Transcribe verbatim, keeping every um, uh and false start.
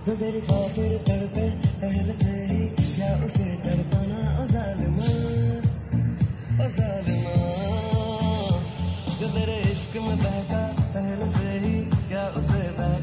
जो तेरी खातिर तड़पे पहले से ही, क्या उसे तड़पाना ओ जालिमा, ओ जालिमा। जो तेरे इश्क में बहका पहले से ही, क्या उसे बहका